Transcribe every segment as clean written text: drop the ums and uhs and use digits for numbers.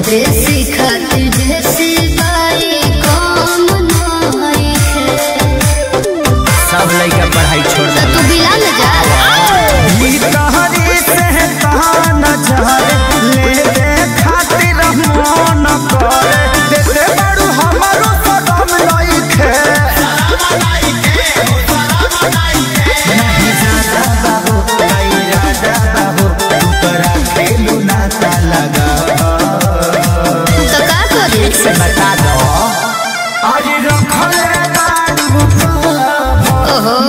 देसी खातिर देसी बाई कम नहीं है। सब लड़का पढ़ाई छोड़ दे तू बिला न जा कहरी से कहां न जाए ले दे खातिर मन करे देते बड़ू हमारो सदम नहीं खे नहीं जाना बाबू नहीं राजा बाबू तू तोरा खेलू ना ता लगा तो का करे से बता दो आज रखले बाबू ओहो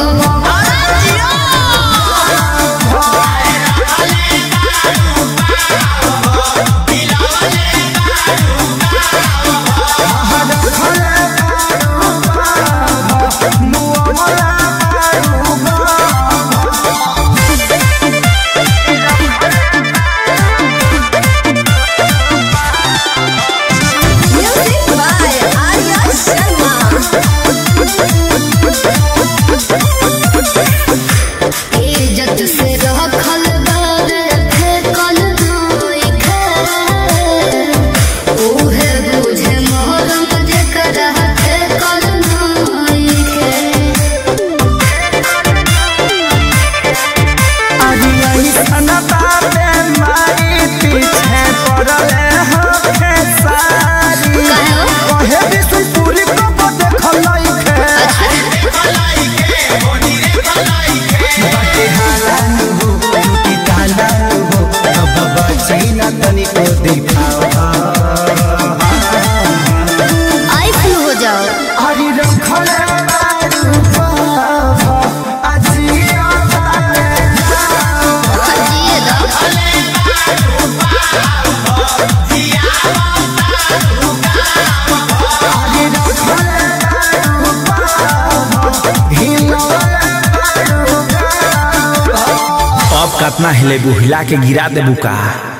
इज्जत से रखल बारे फेकल नहीं खे ओहे बुझे मोहरम जेकरा फेकल नहीं खे। आज ऐसन बाबे मारी पीछे पड़ले होखे सारी कहे बिशुनपुरी को देखल लइखे बाटे हालान हो टूटी तालान हो अब बचै न तनिको दिखाओ आई फ्लू हो जाओ हरि रखले बारू बाबा अजिया ताले जिए दो अब कतना हिलेबू हिला के गिरा देबू का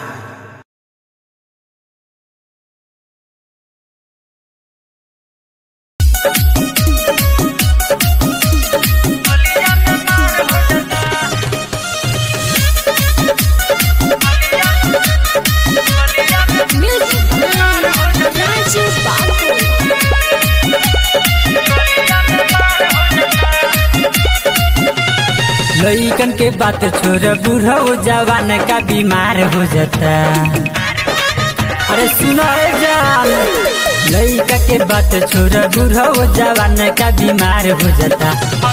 लइकन के बात छोड़ बूढ़ा हो जवान का बीमार हो जाता। अरे सुनो रे जान लइका के बात छोड़ बूढ़ा हो जवान का बीमार हो जाता।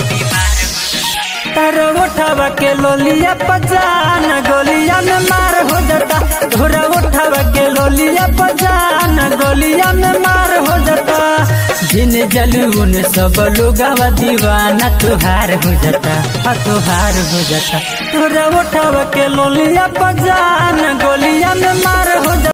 तारो उठावा के लोलिया पजान गोलिया में मार हो जाता। घोड़ा उठावा के लोलिया पजान गोलिया में मार हो जाता। जिन जलून सब लोग दीवाना तुहार हो जाता तुहार हो जाता। घोड़ा उठावा के लोलिया पजान गोलिया में मार हो जाता।